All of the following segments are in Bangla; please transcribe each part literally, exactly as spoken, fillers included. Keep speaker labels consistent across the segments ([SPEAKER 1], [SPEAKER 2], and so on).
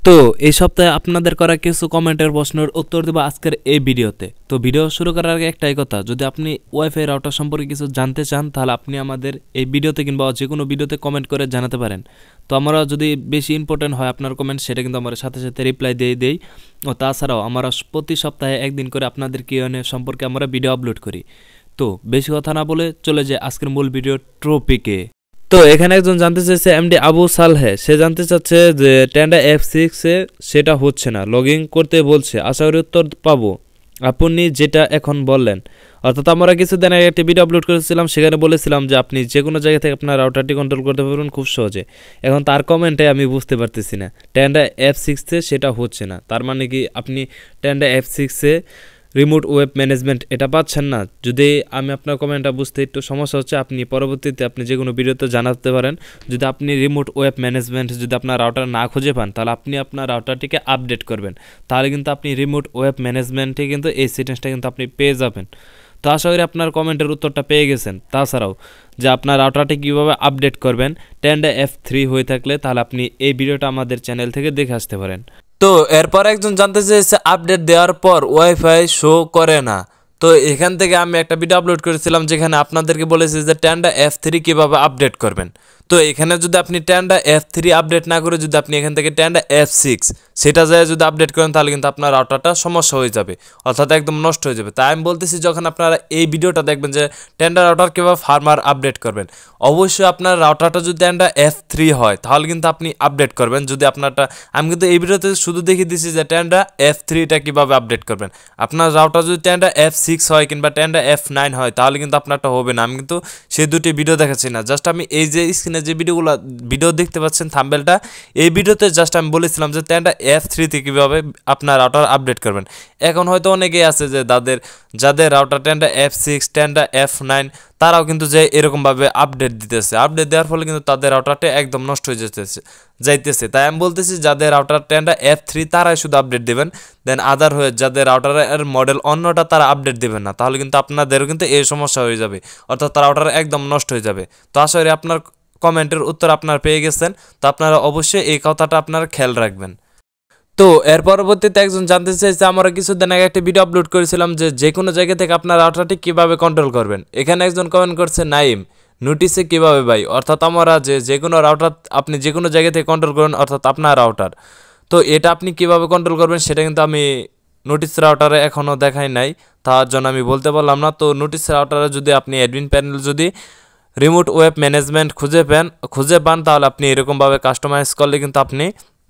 [SPEAKER 1] তো এই সপ্তাহে আপনাদের করা কিছু কমেন্টের প্রশ্নের উত্তর দেব আজকের এই ভিডিওতে। তো ভিডিও শুরু করার আগে একটাই কথা, যদি আপনি ওয়াইফাই রাউটার সম্পর্কে কিছু জানতে চান তাহলে আপনি আমাদের এই ভিডিওতে কিংবা যে কোনো ভিডিওতে কমেন্ট করে জানাতে পারেন। তো আমরা যদি বেশি ইম্পর্টেন্ট হয় আপনার কমেন্ট, সেটা কিন্তু আমরা সাথে সাথে রিপ্লাই দিয়ে দেই। ও তাছাড়াও আমরা প্রতি সপ্তাহে একদিন করে আপনাদের কিউএনএ সম্পর্কে আমরা ভিডিও আপলোড করি। তো বেশি কথা না বলে চলে যায় আজকের মূল ভিডিও টপিকে। তো এখানে একজন জানতে চাইছে এমডি আবু সালহে, সে জানতে চাচ্ছে যে টেন্ডা এফ সিক্সে সেটা হচ্ছে না, লগ ইন করতে বলছে, আশা করি উত্তর পাবো আপনি যেটা এখন বললেন। অর্থাৎ আমরা কিছুদিন আগে একটি ভিডিও আপলোড করেছিলাম, সেখানে বলেছিলাম যে আপনি যে কোনো জায়গা থেকে আপনার রাউটারটি কন্ট্রোল করতে পারবেন খুব সহজে। এখন তার কমেন্টে আমি বুঝতে পারতেছি না টেন্ডা এফ সিক্সে সেটা হচ্ছে না, তার মানে কি আপনি টেন্ডা এফ সিক্সে রিমোট ওয়েব ম্যানেজমেন্ট এটা পাচ্ছেন না? যদি আমি আপনার কমেন্টটা বুঝতে একটু সমস্যা হচ্ছে, আপনি পরবর্তীতে আপনি যে কোনো ভিডিওতে জানাতে পারেন। যদি আপনি রিমোট ওয়েব ম্যানেজমেন্ট যদি আপনার রাউটার না খুঁজে পান তাহলে আপনি আপনার রাউটারটিকে আপডেট করবেন, তাহলে কিন্তু আপনি রিমোট ওয়েব ম্যানেজমেন্টে কিন্তু এই সেটিংসটা কিন্তু আপনি পেয়ে যাবেন। তো আশা করি আপনার কমেন্টের উত্তরটা পেয়ে গেছেন। তাছাড়াও যে আপনার রাউটারটি কীভাবে আপডেট করবেন টেন্ডা এফ থ্রি হয়ে থাকলে তাহলে আপনি এই ভিডিওটা আমাদের চ্যানেল থেকে দেখে আসতে পারেন। তো এরপর একজন জানতে চেয়েছে আপডেট দেওয়ার পর ওয়াইফাই শো করে না। তো এখান থেকে আমি একটা ভিডিও আপলোড করেছিলাম যেখানে আপনাদেরকে বলেছি যে টেন্ডা এফ থ্রি কীভাবে আপডেট করবেন। তো এখানে যদি আপনি টেন্ডা এফ থ্রি আপডেট না করে যদি আপনি এখান থেকে টেন্ডা এফ সিক্স সেটা যায় যদি আপডেট করেন তাহলে কিন্তু আপনার রাউটারটা সমস্যা হয়ে যাবে, অর্থাৎ একদম নষ্ট হয়ে যাবে। তাই আমি বলতেছি যখন আপনারা এই ভিডিওটা দেখবেন যে টেন্ডা রাউটার কীভাবে ফার্মার আপডেট করবেন, অবশ্যই আপনার রাউটারটা যদি টেন্ডা এফ থ্রি হয় তাহলে কিন্তু আপনি আপডেট করবেন। যদি আপনারটা আমি কিন্তু এই ভিডিওতে শুধু দেখিয়ে দিচ্ছি যে টেন্ডা এফ থ্রিটা কীভাবে আপডেট করবেন। আপনার রাউটার যদি টেন্ডা এফ সিক্স হয় কিংবা টেন্ডা এফ নাইন হয় তাহলে কিন্তু আপনারটা হবে না। আমি কিন্তু সেই দুটি ভিডিও দেখাচ্ছি না, জাস্ট আমি এই যে স্ক্রিনে যে ভিডিওগুলো ভিডিও দেখতে পাচ্ছেন থাম্বনেলটা, এই ভিডিওতে জাস্ট আমি বলেছিলাম যে টেন্ডা এফ থ্রিতে কীভাবে আপনার রাউটার আপডেট করবেন। এখন হয়তো অনেকেই আছে যে তাদের যাদের router Tenda F six Tenda F nine তারাও কিন্তু যে এরকমভাবে আপডেট দিতেছে, আপডেট দেওয়ার ফলে কিন্তু তাদের রাউটারটা একদম নষ্ট হয়ে যেতেছে যাইতেছে। তাই আমি বলতেছি যাদের রাউটার টেন্ডা এফ থ্রি তারাই শুধু আপডেট দেবেন, দেন আদার হয়ে যাদের রাউটারের মডেল অন্যটা তারা আপডেট দেবেন না, তাহলে কিন্তু আপনাদেরও কিন্তু এই সমস্যা হয়ে যাবে, অর্থাৎ রাউটার একদম নষ্ট হয়ে যাবে। তো আশা করি আপনার কমেন্টের উত্তর আপনারা পেয়ে গেছেন। তো আপনারা অবশ্যই এই কথাটা আপনারা খেয়াল রাখবেন। তো এর পরবর্তীতে একজন জানতে চাইছে, আমরা কিছুদিন আগে একটা ভিডিও আপলোড করেছিলাম যে যে কোনো জায়গা থেকে আপনার রাউটারটি কীভাবে কন্ট্রোল করবেন। এখানে একজন কমেন্ট করছে নাইম নোটিসে কীভাবে ভাই, অর্থাৎ আমরা যে যে কোনো রাউটার আপনি যে কোনো জায়গা থেকে কন্ট্রোল করবেন, অর্থাৎ আপনার রাউটার। তো এটা আপনি কীভাবে কন্ট্রোল করবেন সেটা কিন্তু আমি নোটিস রাউটারে এখনও দেখাই নাই, তার জন্য আমি বলতে পারলাম না। তো নোটিস রাউটারে যদি আপনি অ্যাডমিন প্যানেল যদি রিমোট ওয়েব ম্যানেজমেন্ট খুঁজে পান খুঁজে পান তাহলে আপনি এরকমভাবে কাস্টমাইজ করলে কিন্তু আপনি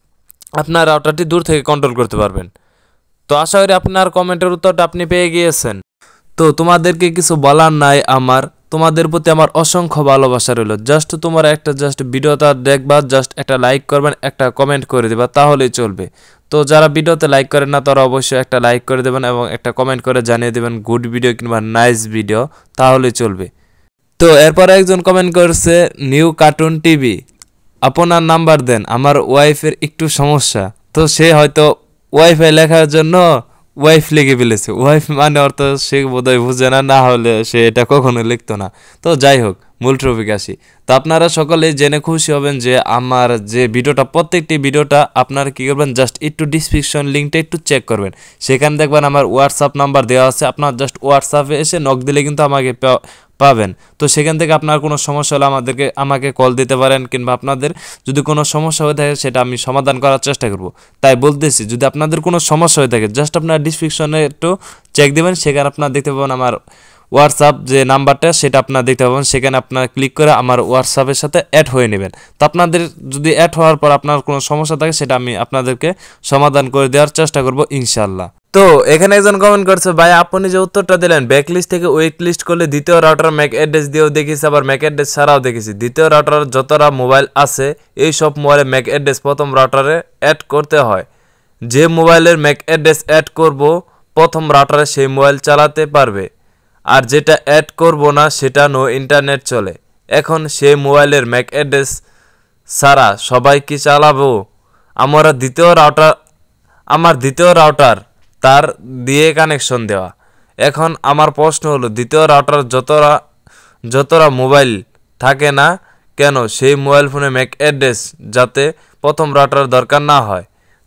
[SPEAKER 1] আপনার রাউটারটি দূর থেকে কন্ট্রোল করতে পারবেন। তো আশা করি আপনার কমেন্টের উত্তরটা আপনি পেয়ে গিয়েছেন। তো তোমাদেরকে কিছু বলার নাই আমার, তোমাদের প্রতি আমার অসংখ্য ভালোবাসা রইল। জাস্ট তোমার একটা জাস্ট ভিডিওটা দেখবা, জাস্ট একটা লাইক করবেন, একটা কমেন্ট করে দেবা, তাহলেই চলবে। তো যারা ভিডিওতে লাইক করেন না তারা অবশ্যই একটা লাইক করে দেবেন এবং একটা কমেন্ট করে জানিয়ে দেবেন গুড ভিডিও কিংবা নাইস ভিডিও, তাহলেই চলবে। তো এরপরে একজন কমেন্ট করছে নিউ কার্টুন টিভি, আপনার নাম্বার দেন, আমার ওয়াইফের একটু সমস্যা। তো সে হয়তো ওয়াইফাই লেখার জন্য ওয়াইফ লিখে ফেলেছে, ওয়াইফ মানে অর্থ সে বোধহয় বুঝে না, না হলে সে এটা কখনো লিখতো না। তো যাই হোক, মূল টপিক আসি। তো আপনারা সকলে জেনে খুশি হবেন যে আমার যে ভিডিওটা প্রত্যেকটি ভিডিওটা আপনারা কী করবেন, জাস্ট একটু ডিসক্রিপশন লিঙ্কটা একটু চেক করবেন, সেখানে দেখবেন আমার হোয়াটসঅ্যাপ নাম্বার দেওয়া আছে। আপনার জাস্ট হোয়াটসঅ্যাপে এসে নক দিলে কিন্তু আমাকে পাবেন। তো সেখান থেকে আপনার কোনো সমস্যা হলে আমাদেরকে আমাকে কল দিতে পারেন, কিংবা আপনাদের যদি কোনো সমস্যা হয়ে থাকে সেটা আমি সমাধান করার চেষ্টা করব। তাই বলতেছি যদি আপনাদের কোনো সমস্যা হয়ে থাকে জাস্ট আপনার ডিসক্রিপশনে একটু চেক দেবেন, সেখানে আপনার দেখতে পাবেন আমার হোয়াটসঅ্যাপ যে নাম্বারটা সেটা আপনার দেখতে পাবেন, সেখানে আপনার ক্লিক করে আমার হোয়াটসঅ্যাপের সাথে অ্যাড হয়ে নেবেন। তো আপনাদের যদি অ্যাড হওয়ার পর আপনার কোনো সমস্যা থাকে সেটা আমি আপনাদেরকে সমাধান করে দেওয়ার চেষ্টা করব ইনশাল্লাহ। তো এখানে একজন কমেন্ট করছে ভাই আপনি যে উত্তরটা দিলেন ব্যাক লিস্ট থেকে ওয়েট লিস্ট করলে দ্বিতীয় রাউটার ম্যাক অ্যাড্রেস দিয়েও দেখেছি, আবার ম্যাক অ্যাড্রেস ছাড়াও দেখেছি। দ্বিতীয় রাউটার যতটা মোবাইল আছে এই সব মোবাইলে ম্যাক অ্যাড্রেস প্রথম রাউটারে অ্যাড করতে হয়। যে মোবাইলের ম্যাক অ্যাড্রেস অ্যাড করব প্রথম রাউটারে সেই মোবাইল চালাতে পারবে, আর যেটা অ্যাড করব না সেটা নো ইন্টারনেট চলে। এখন সেই মোবাইলের ম্যাক অ্যাড্রেস ছাড়া সবাই কি চালাবো? আমরা দ্বিতীয় রাউটার আমার দ্বিতীয় রাউটার তার দিয়ে কানেকশন দেওয়া। এখন আমার প্রশ্ন হলো দ্বিতীয় রাউটার যতরা যতরা মোবাইল থাকে না কেন সেই মোবাইল ফোনে ম্যাক অ্যাড্রেস যাতে প্রথম রাউটার দরকার না হয়।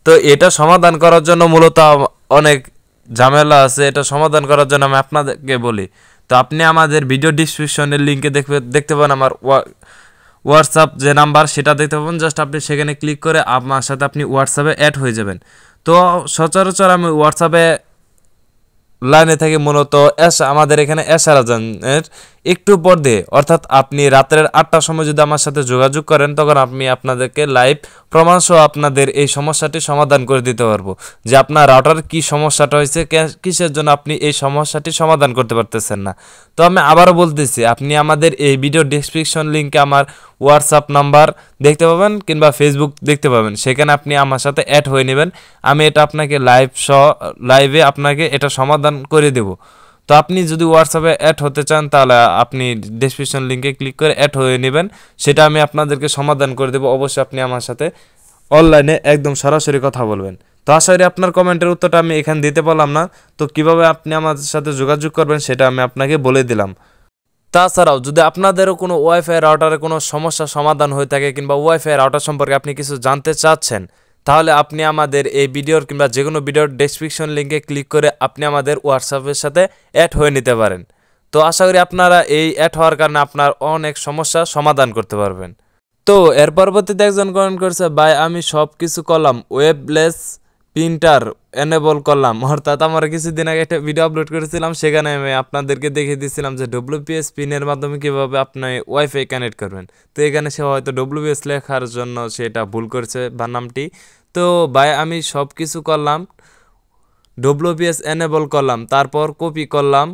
[SPEAKER 1] তো এটা সমাধান করার জন্য মূলত অনেক ঝামেলা আছে, এটা সমাধান করার জন্য আমি আপনাদেরকে বলি। তো আপনি আমাদের ভিডিও ডিসক্রিপশনের লিঙ্কে দেখবে দেখতে পাবেন আমার হোয়াটসঅ্যাপ যে নাম্বার সেটা দেখতে পাবেন। জাস্ট আপনি সেখানে ক্লিক করে আমার সাথে আপনি হোয়াটসঅ্যাপে অ্যাড হয়ে যাবেন। তো সচরাচর আমি হোয়াটসঅ্যাপে লাইনে থেকে মূলত এস আমাদের এখানে এসারাজানের একটু পর দিয়ে, অর্থাৎ আপনি রাতের আটটার সময় যদি আমার সাথে যোগাযোগ করেন তখন আমি আপনাদেরকে লাইভ প্রমাণ সহ আপনাদের এই সমস্যাটি সমাধান করে দিতে পারবো, যে আপনার রাউটার কি সমস্যাটা হয়েছে, কিসের জন্য আপনি এই সমস্যাটি সমাধান করতে পারতেছেন না। তো আমি আবারও বলতেছি, আপনি আমাদের এই ভিডিও ডেসক্রিপশন লিঙ্কে আমার হোয়াটসঅ্যাপ নাম্বার দেখতে পাবেন কিংবা ফেসবুক দেখতে পাবেন, সেখানে আপনি আমার সাথে অ্যাড হয়ে নেবেন। আমি এটা আপনাকে লাইভ সহ লাইভে আপনাকে এটা সমাধান করে দেব। তো আপনি যদি হোয়াটসঅ্যাপে অ্যাড হতে চান তাহলে আপনি ডেসক্রিপশন লিঙ্কে ক্লিক করে অ্যাড হয়ে নেবেন, সেটা আমি আপনাদেরকে সমাধান করে দেবো। অবশ্যই আপনি আমার সাথে অনলাইনে একদম সরাসরি কথা বলবেন। তো আশা করি আপনার কমেন্টের উত্তরটা আমি এখানে দিতে পারলাম না, তো কিভাবে আপনি আমাদের সাথে যোগাযোগ করবেন সেটা আমি আপনাকে বলে দিলাম। তাছাড়াও যদি আপনাদেরও কোনো ওয়াইফাই রাউটারে কোনো সমস্যা সমাধান হয়ে থাকে কিংবা ওয়াইফাই রাউটার সম্পর্কে আপনি কিছু জানতে চাচ্ছেন, তাহলে আপনি আমাদের এই ভিডিওর কিংবা যে কোনো ভিডিওর ডেসক্রিপশন লিঙ্কে ক্লিক করে আপনি আমাদের হোয়াটসঅ্যাপের সাথে অ্যাড হয়ে নিতে পারেন। তো আশা করি আপনারা এই অ্যাড হওয়ার কারণে আপনার অনেক সমস্যা সমাধান করতে পারবেন। তো এর পরবর্তীতে একজন কমেন্ট করছে, ভাই আমি সব কিছু করলাম, ওয়েবলেস প্রিন্টার এনেবল করলাম, অর্থাৎ আমরা কিছুদিন আগে একটা ভিডিও আপলোড করেছিলাম, সেখানে আমি আপনাদেরকে দেখিয়ে দিয়েছিলাম যে ডব্লিউপিএস পিনের মাধ্যমে কীভাবে আপনি ওয়াইফাই কানেক্ট করবেন। তো এখানে সে হয়তো ডব্লিউপিএস লেখার জন্য সেটা ভুল করেছে বানামটি। তো ভাই আমি সব কিছু করলাম, ডব্লিউপিএস এনেবল করলাম, তারপর কপি করলাম,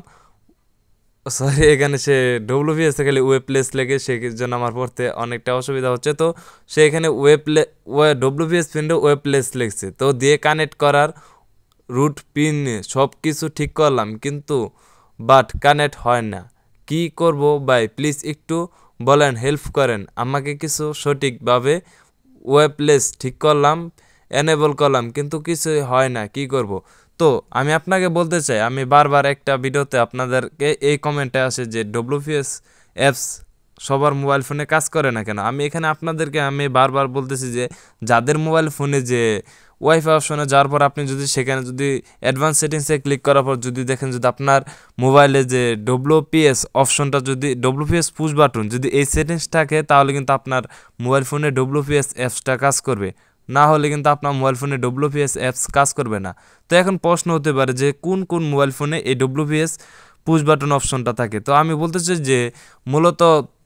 [SPEAKER 1] সরি এখানে সে ডব্লিউপিএস খালি ওয়েব প্লেস লেগে, সেই জন্য আমার পড়তে অনেকটা অসুবিধা হচ্ছে। তো সে এখানে ওয়েব প্লে ডব্লিউপিএস পিনটা ওয়েব প্লেস লিখছে, তো দিয়ে কানেক্ট করার রুট পিন সব কিছু ঠিক করলাম, কিন্তু বাট কানেক্ট হয় না, কি করব ভাই প্লিজ একটু বলেন, হেল্প করেন আমাকে কিছু। সঠিকভাবে ওয়েব প্লেস ঠিক করলাম, এনেবল করলাম, কিন্তু কিছুই হয় না, কি করব। তো আমি আপনাকে বলতে চাই, আমি বারবার একটা ভিডিওতে আপনাদেরকে এই কমেন্টে আসে যে ডব্লিউপিএস অ্যাপস সবার মোবাইল ফোনে কাজ করে না কেন। আমি এখানে আপনাদেরকে আমি বারবার বলতেছি যে যাদের মোবাইল ফোনে যে ওয়াইফাই অপশনে যাওয়ার পর আপনি যদি সেখানে যদি অ্যাডভান্স সেটিংসে ক্লিক করার পর যদি দেখেন যদি আপনার মোবাইলে যে ডব্লিউপিএস অপশনটা যদি ডব্লিউপিএস পুশ বাটন যদি এই সেটিংস থাকে, তাহলে কিন্তু আপনার মোবাইল ফোনে ডব্লিউপিএস অ্যাপসটা কাজ করবে, না হলে কিন্তু আপনার মোবাইল ফোনে ডব্লিউপিএস অ্যাপস কাজ করবে না। তো এখন প্রশ্ন হতে পারে যে কোন কোন মোবাইল ফোনে এই ডব্লিউপিএস পুশ বাটন অপশনটা থাকে। তো আমি বলতে চাই যে মূলত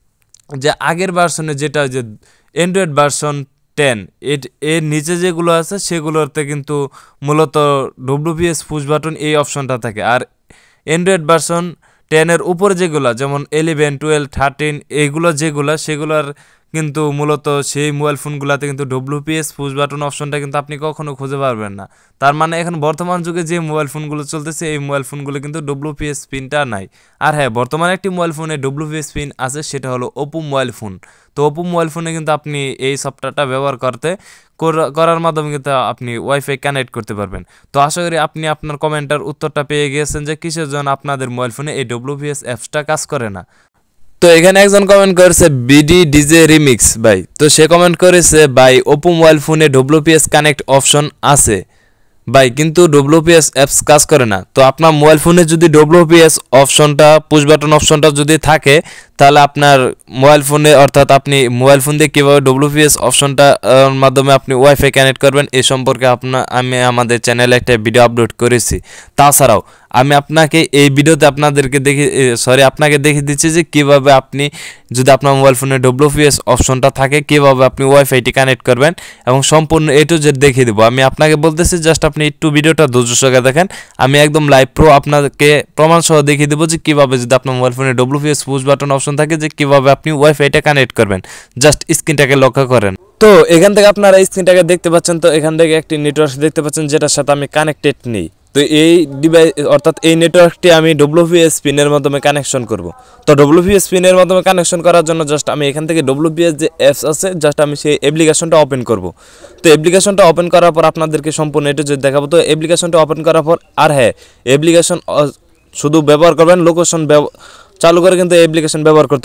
[SPEAKER 1] যে আগের ভার্সনে যেটা যে অ্যান্ড্রয়েড ভার্সন টেন এর নিচে যেগুলো আছে সেগুলোতে কিন্তু মূলত ডব্লিউপিএস পুশ বাটন এই অপশনটা থাকে, আর অ্যান্ড্রয়েড ভার্সন টেনের উপরে যেগুলো যেমন ইলেভেন টুয়েলভ থার্টিন এইগুলো যেগুলো সেগুলোর কিন্তু মূলত সেই মোবাইল ফোনগুলোতে কিন্তু ডব্লিউপিএস পুশ বাটন অপশনটা কিন্তু আপনি কখনো খুঁজে পারবেন না। তার মানে এখন বর্তমান যুগে যে মোবাইল ফোনগুলো চলতেছে এই মোবাইল ফোনগুলো কিন্তু ডব্লিউপিএস পিনটা নাই। আর হ্যাঁ, বর্তমানে একটি মোবাইল ফোনে ডব্লিউপিএস পিন আছে, সেটা হলো ওপো মোবাইল ফোন। তো ওপো মোবাইল ফোনে কিন্তু আপনি এই সফটওয়্যারটা ব্যবহার করতে করার মাধ্যমে কিন্তু আপনি ওয়াইফাই কানেক্ট করতে পারবেন। তো আশা করি আপনি আপনার কমেন্টার উত্তরটা পেয়ে গিয়েছেন যে কিসের জন্য আপনাদের মোবাইল ফোনে এই ডব্লিউপিএস অ্যাপসটা কাজ করে না। তো এখানে একজন কমেন্ট করেছে বিডি ডিজে রিমিক্স ভাই, তো সে কমেন্ট করেছে ভাই ওপো মোবাইল ফোনে ডব্লিউপিএস কানেক্ট অপশন আছে ভাই, কিন্তু ডব্লিউপিএস অ্যাপস কাজ করে না। তো আপনার মোবাইল ফোনে যদি ডব্লিউপিএস অপশনটা পুশ বাটন অপশনটা যদি থাকে, তাহলে আপনার মোবাইল ফোনে অর্থাৎ আপনি মোবাইল ফোন দিয়ে কীভাবে ডব্লিউপিএস অপশনটা মাধ্যমে আপনি ওয়াইফাই কানেক্ট করবেন এ সম্পর্কে আপনার আমি আমাদের চ্যানেলে একটা ভিডিও আপলোড করেছি। তাছাড়াও আমি আপনাকে এই ভিডিওতে আপনাদেরকে দেখে সরি আপনাকে দেখিয়ে দিচ্ছি যে কীভাবে আপনি যদি আপনার মোবাইল ফোনে ডব্লিউপিএস অপশনটা থাকে কীভাবে আপনি ওয়াইফাইটি কানেক্ট করবেন এবং সম্পূর্ণ এ টু জেড দেখিয়ে দেবো। আমি আপনাকে বলতেছি জাস্ট আপনি একটু ভিডিওটা ধৈর্য সহকারে দেখেন, আমি একদম লাইভ প্রো আপনাকে প্রমাণ সহ দেখিয়ে দেবো যে কীভাবে যদি আপনার মোবাইল ফোনে ডব্লিউপিএস পুশ বাটন অপশন থাকে যে কীভাবে আপনি ওয়াইফাইটা কানেক্ট করবেন। জাস্ট স্ক্রিনটাকে লক্ষ্য করেন। তো এখান থেকে আপনারা স্ক্রিনটাকে দেখতে পাচ্ছেন, তো এখান থেকে একটি নেটওয়ার্ক দেখতে পাচ্ছেন যেটার সাথে আমি কানেক্টেড নেই। তো এই ডিভাইস অর্থাৎ এই নেটওয়ার্কটি আমি ডব্লিউপিএস পিনের মাধ্যমে কানেকশন করব। তো ডব্লিউপিএস পিনের মাধ্যমে কানেকশন করার জন্য জাস্ট আমি এখান থেকে ডব্লিউপিএস যে অ্যাপস আছে জাস্ট আমি সেই অ্যাপ্লিকেশনটা ওপেন করব। তো অ্যাপ্লিকেশনটা ওপেন করার পর আপনাদেরকে সম্পূর্ণ এটা যদি দেখাবো। তো অ্যাপ্লিকেশনটা ওপেন করার পর আর হ্যাঁ, অ্যাপ্লিকেশন শুধু ব্যবহার করবেন লোকেশন চালু করে কিন্তু অ্যাপ্লিকেশন ব্যবহার করতে হয়।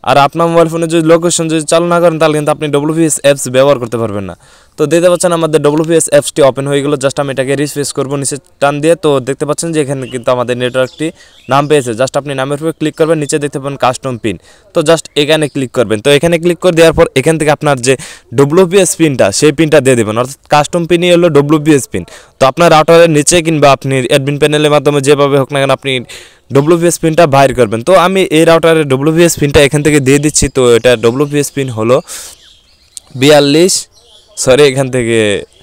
[SPEAKER 1] আর আপনার মোবাইল ফোনে যদি লোকেশন যদি চালু না করেন তাহলে কিন্তু আপনি ডব্লিউপিএস অ্যাপস ব্যবহার করতে পারবেন না। তো দেখতে পাচ্ছেন আমাদের ডব্লিউপিএস অ্যাপসটি ওপেন হয়ে গেল। জাস্ট আমি এটাকে রিফ্রেশ করবো নিচে টান দিয়ে। তো দেখতে পাচ্ছেন যে এখানে কিন্তু আমাদের নেটওয়ার্কটি নাম পেয়েছে। জাস্ট আপনি নামের উপরে ক্লিক করবেন, নিচে দেখতে পাবেন কাস্টম পিন। তো জাস্ট এখানে ক্লিক করবেন। তো এখানে ক্লিক করে দেওয়ার পর এখান থেকে আপনার যে ডব্লিউপিএস পিনটা সেই পিনটা দিয়ে দেবেন, অর্থাৎ কাস্টম পিনই হলো ডব্লিউপিএস পিন। তো আপনার রাউটারের নিচে কিংবা আপনি অ্যাডমিন প্যানেলের মাধ্যমে যেভাবে হোক না কেন আপনি ডব্লিউপিএস পিনটা বাইর করবেন। তো আমি এই রাউটারের ডব্লিউপিএস পিনটা এখান থেকে দিয়ে দিচ্ছি। তো এটা ডব্লিউপিএস পিন হলো বিয়াল্লিশ, সরি এখান থেকে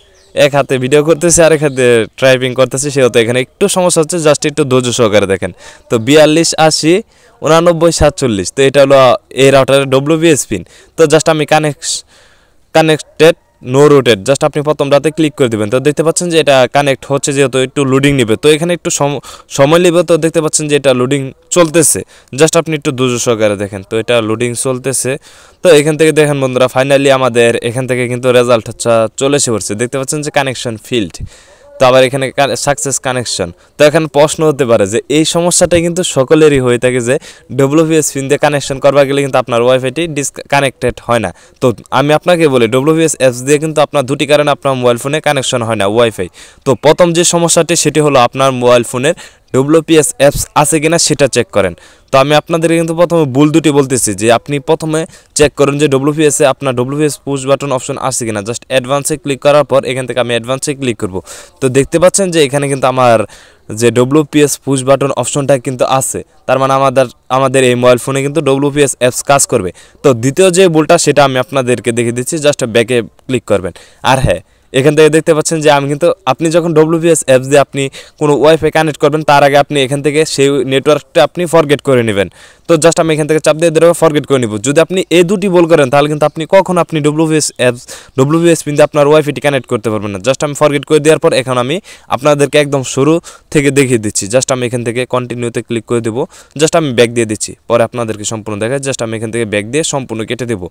[SPEAKER 1] এক হাতে ভিডিও করতেছি আর এক হাতে টাইপিং করতেছি, সেহেতু এখানে একটু সমস্যা হচ্ছে, জাস্ট একটু ধৈর্য সহকারে দেখেন। তো বিয়াল্লিশ আশি উনানব্বই সাতচল্লিশ, তো এটা হলো এই রাউটারের ডব্লিউপিএস পিন। তো জাস্ট আমি connect connected no routed, just আপনি প্রথম রাতে ক্লিক করে দেবেন। তো দেখতে পাচ্ছেন যে এটা কানেক্ট হচ্ছে, যেহেতু একটু লোডিং নেবে, তো এখানে একটু সময় নেবে। তো দেখতে পাচ্ছেন যে এটা লোডিং চলতেছে, জাস্ট আপনি একটু ধৈর্য সহকারে দেখেন। তো এটা লোডিং চলতেছে। তো এখান থেকে দেখেন বন্ধুরা, ফাইনালি আমাদের এখান থেকে কিন্তু রেজাল্ট হচ্ছে চলে এসে পড়ছে। দেখতে পাচ্ছেন যে কানেকশন ফিল্ড, তো আবার এখানে সাকসেস কানেকশন। তো এখানে প্রশ্ন হতে পারে যে এই সমস্যাটাই কিন্তু সকলেরই হয়ে থাকে, যে ডব্লিউপিএস পিন দিয়ে কানেকশন করবা গেলে কিন্তু আপনার ওয়াইফাইটি ডিসকানেক্টেড হয় না। তো আমি আপনাকে বলি ডব্লিউপিএস অ্যাপস দিয়ে কিন্তু আপনার দুটি কারণে আপনার মোবাইল ফোনে কানেকশন হয় না ওয়াইফাই। তো প্রথম যে সমস্যাটি সেটি হলো আপনার মোবাইল ফোনের ডব্লিউপিএস অ্যাপস আছে কিনা সেটা চেক করেন। তো আমি আপনাদের কিন্তু প্রথমে ভুল দুটি বলতেছি, যে আপনি প্রথমে চেক করুন যে ডব্লিউপিএসে আপনার ডব্লিউপিএস পুশ বাটন অপশন আছে কিনা। জাস্ট অ্যাডভান্সে ক্লিক করার পর এখান থেকে আমি অ্যাডভান্সে ক্লিক করব। তো দেখতে পাচ্ছেন যে এখানে কিন্তু আমার যে ডব্লিউপিএস পুশ বাটন অপশনটা কিন্তু আছে, তার মানে আমাদের আমাদের এই মোবাইল ফোনে কিন্তু ডব্লিউপিএস অ্যাপস কাজ করবে। তো দ্বিতীয় যে ভুলটা সেটা আমি আপনাদেরকে দেখিয়ে দিচ্ছি, জাস্ট ব্যাকে ক্লিক করবেন। আর হ্যাঁ, এখান থেকে দেখতে পাচ্ছেন যে আমি কিন্তু আপনি যখন ডব্লিউপিএস অ্যাপস দিয়ে আপনি কোনো ওয়াইফাই কানেক্ট করবেন তার আগে আপনি এখান থেকে সেই নেটওয়ার্কটা আপনি ফরগেট করে নেবেন। তো জাস্ট আমি এখান থেকে চাপ দিয়ে দেবো, ফরগেট করে নিব। যদি আপনি এই দুটি ভুল করেন তাহলে কিন্তু আপনি কখনো আপনি ডব্লিউপিএস অ্যাপস ডব্লিউপিএস পিন দিয়ে আপনার ওয়াইফাইটি কানেক্ট করতে পারবেন না। জাস্ট আমি ফরগেট করে দেওয়ার পর এখন আমি আপনাদেরকে একদম শুরু থেকে দেখিয়ে দিচ্ছি। জাস্ট আমি এখান থেকে কন্টিনিউতে ক্লিক করে দেবো। জাস্ট আমি ব্যাক দিয়ে দিচ্ছি, পরে আপনাদেরকে সম্পূর্ণ দেখায়। জাস্ট আমি এখান থেকে ব্যাক দিয়ে সম্পূর্ণ কেটে দেবো।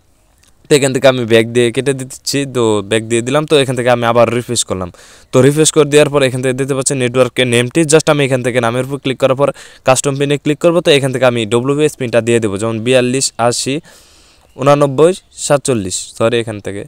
[SPEAKER 1] তো এখান থেকে আমি ব্যাক দিয়ে কেটে দিচ্ছি। তো ব্যাক দিয়ে দিলাম। তো এখান থেকে আমি আবার রিফ্রেশ করলাম। তো রিফ্রেশ করে দেওয়ার পর এখান থেকে দেখতে পাচ্ছেন নেটওয়ার্কের নেমটি, জাস্ট আমি এখান থেকে নামের উপর ক্লিক করার পর কাস্টম পিনে ক্লিক করবো। তো এখান থেকে আমি ডব্লিউপিএস পিনটা দিয়ে দেবো, যেমন বিয়াল্লিশ আশি উনানব্বই সাতচল্লিশ, সরি এখান থেকে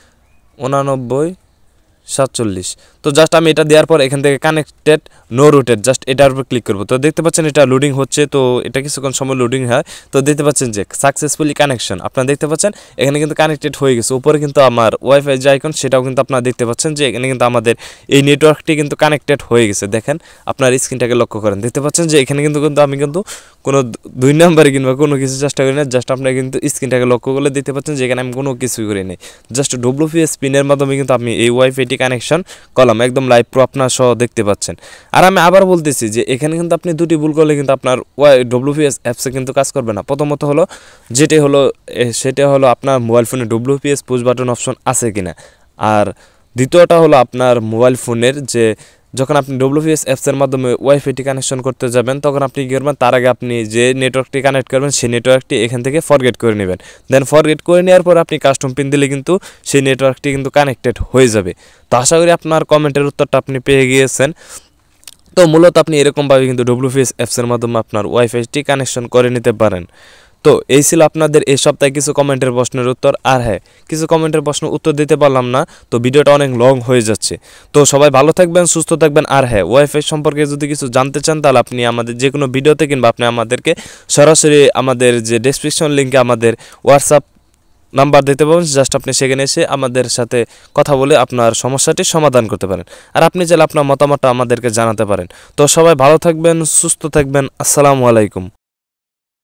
[SPEAKER 1] উনানব্বই সাতচল্লিশ। তো জাস্ট আমি এটা দেওয়ার পর এখান থেকে কানেক্টেড নো রুটেড, জাস্ট এটার উপর ক্লিক করবো। তো দেখতে পাচ্ছেন এটা লোডিং হচ্ছে। তো এটা কিছুক্ষণ সময় লোডিং হয়। তো দেখতে পাচ্ছেন যে সাকসেসফুলি কানেকশন, আপনারা দেখতে পাচ্ছেন এখানে কিন্তু কানেক্টেড হয়ে গেছে। উপরে কিন্তু আমার ওয়াইফাই যে আইকন সেটাও কিন্তু আপনারা দেখতে পাচ্ছেন যে এখানে কিন্তু আমাদের এই নেটওয়ার্কটি কিন্তু কানেক্টেড হয়ে গেছে। দেখেন আপনার স্ক্রিনটাকে লক্ষ্য করেন, দেখতে পাচ্ছেন যে এখানে কিন্তু কিন্তু আমি কিন্তু কোনো দুই নাম্বারে কিংবা কোনো কিছু চেষ্টা করি না। জাস্ট আপনারা কিন্তু স্ক্রিনটাকে লক্ষ্য করলে দেখতে পাচ্ছেন যে এখানে আমি কোনো কিছুই করি নাই। জাস্ট ডব্লিউপিএস পিনের মাধ্যমে কিন্তু আমি এই ওয়াইফাইটি কানেকশন কলাম একদম লাইভ প্রো আপনার সহ দেখতে পাচ্ছেন। আর আমি আবার বলতেছি যে এখানে কিন্তু আপনি দুটি ভুল করলে কিন্তু আপনার ওয়াই ডব্লিউপিএস অ্যাপসে কিন্তু কাজ করবে না। প্রথমত হলো যেটি হলো সেটা হলো আপনার মোবাইল ফোনে ডব্লিউপিএস পুশ বাটন অপশন আছে কিনা, আর দ্বিতীয়টা হলো আপনার মোবাইল ফোনের যে যখন আপনি ডব্লিউপিএস অ্যাপসের মাধ্যমে ওয়াইফাইটি কানেকশন করতে যাবেন তখন আপনি কী করবেন, তার আগে আপনি যে নেটওয়ার্কটি কানেক্ট করবেন সেই নেটওয়ার্কটি এখান থেকে ফরগেট করে নেবেন। দেন ফরগেট করে নেওয়ার পর আপনি কাস্টম পিন দিলে কিন্তু সেই নেটওয়ার্কটি কিন্তু কানেক্টেড হয়ে যাবে। তো আশা করি আপনার কমেন্টের উত্তরটা আপনি পেয়ে গিয়েছেন। তো মূলত আপনি এরকমভাবে কিন্তু ডব্লিউপিএস অ্যাপসের মাধ্যমে আপনার ওয়াইফাইটি কানেকশন করে নিতে পারেন। তো এই ছিল আপনাদের এই সপ্তাহে কিছু কমেন্টের প্রশ্নের উত্তর। আর হ্যাঁ, কিছু কমেন্টের প্রশ্ন উত্তর দিতে পারলাম না, তো ভিডিওটা অনেক লং হয়ে যাচ্ছে। তো সবাই ভালো থাকবেন, সুস্থ থাকবেন। আর হ্যাঁ, ওয়াইফাই সম্পর্কে যদি কিছু জানতে চান তাহলে আপনি আমাদের যে কোনো ভিডিওতে কিংবা আপনি আমাদেরকে সরাসরি আমাদের যে ডেসক্রিপশন লিঙ্কে আমাদের হোয়াটসঅ্যাপ নাম্বার দিতে পারেন। জাস্ট আপনি সেখানে এসে আমাদের সাথে কথা বলে আপনার সমস্যাটি সমাধান করতে পারেন। আর আপনি চাইলে আপনার মতামতটা আমাদেরকে জানাতে পারেন। তো সবাই ভালো থাকবেন, সুস্থ থাকবেন। আসসালামু আলাইকুম।